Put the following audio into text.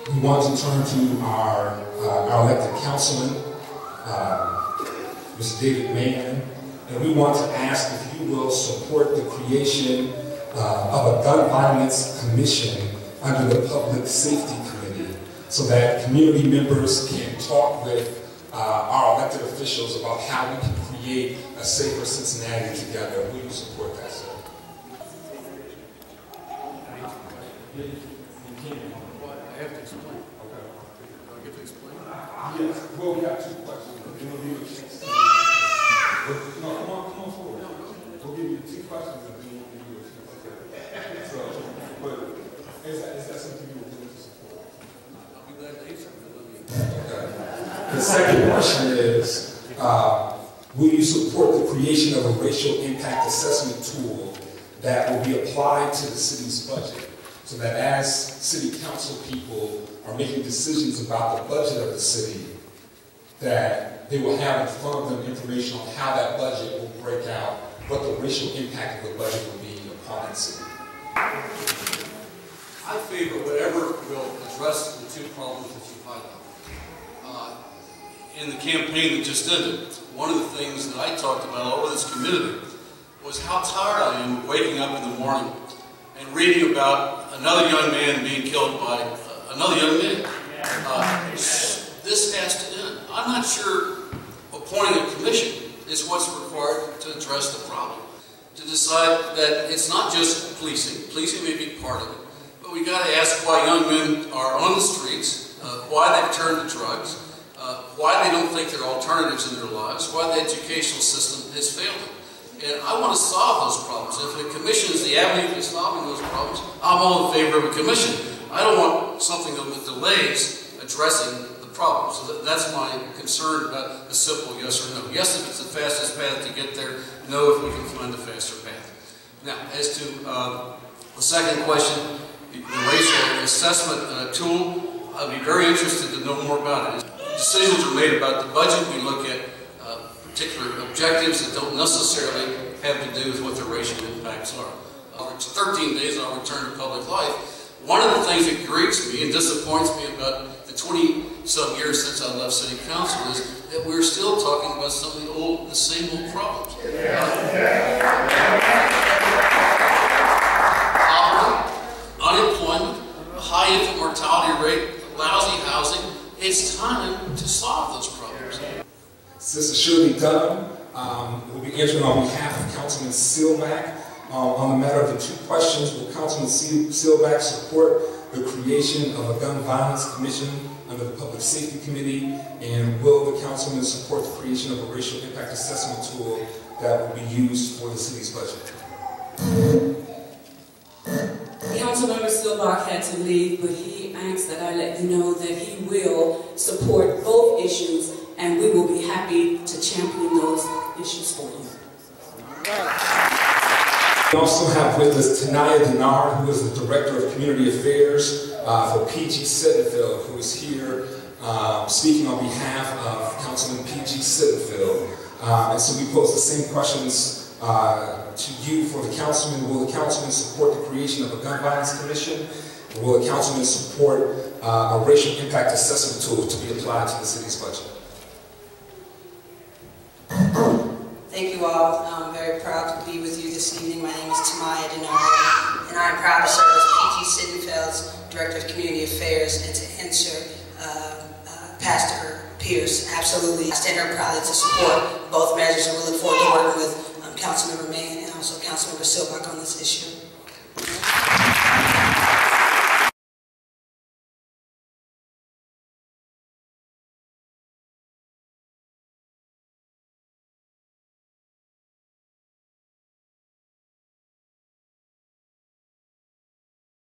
we want to turn to our elected councilman, Mr. David Mann, and we want to ask if you will support the creation of a gun violence commission under the Public Safety Committee so that community members can talk with our elected officials about how we can create a safer Cincinnati together. Will you support that, sir? I have to explain. Okay. Do I get to explain? Yes. Well, we got two questions. We'll give you a chance to... No, come on forward. We'll give you two questions and then we'll give you a chance. So, but is that something you would willing to support? I'll be glad to answer. Okay. The second question is, will you support the creation of a racial impact assessment tool that will be applied to the city's budget so that as city council people are making decisions about the budget of the city, that they will have in front of them information on how that budget will break out, what the racial impact of the budget will be upon the city? I favor whatever will address the two problems that you highlighted. In the campaign that just ended, one of the things that I talked about all over this community was how tired I am waking up in the morning and reading about another young man being killed by another young man. This has to end. I'm not sure appointing a commission is what's required to address the problem. To decide that it's not just policing. Policing may be part of it. But we got to ask why young men are on the streets, why they've turned to drugs, why they don't think there are alternatives in their lives, why the educational system has failed them. And I want to solve those problems. If the commission is the avenue for solving those problems, I'm all in favor of a commission. I don't want something that delays addressing the problem. So that's my concern about a simple yes or no. Yes, if it's the fastest path to get there. No, if we can find a faster path. Now, as to the second question, the racial assessment tool, I'd be very interested to know more about it. Decisions are made about the budget. We look at particular objectives that don't necessarily have to do with what the racial impacts are. It's 13 days I'll return to public life. One of the things that grieves me and disappoints me about the 20-some years since I left city council is that we're still talking about some of the same old problems. Poverty, unemployment, high infant mortality rate, lousy housing. It's time to solve those problems. Sister Shirley Dunham will be answering on behalf of Councilman Seelbach on the matter of the two questions. Will Councilman Seelbach support the creation of a gun violence commission under the Public Safety Committee? And will the councilman support the creation of a racial impact assessment tool that will be used for the city's budget? Councilmember Seelbach had to leave, but he asked that I let you know that he will support both issues, and we will be happy to champion those issues for you. We also have with us Tanaya Denard, who is the Director of Community Affairs for PG Sittenfeld, who is here speaking on behalf of Councilman PG Sittenfeld. And so we pose the same questions to you for the councilman. Will the councilman support the creation of a gun violence commission? Or will the councilman support a racial impact assessment tool to be applied to the city's budget? Thank you all. I'm very proud to be with you this evening. My name is Tanaya Denard, and I'm proud to serve as PG Sittenfeld's Director of Community Affairs and to answer Pastor Pierce. Absolutely. I stand here proudly to support both measures, and we look forward to working with Councilmember Mann and also Councilmember Seelbach on this issue.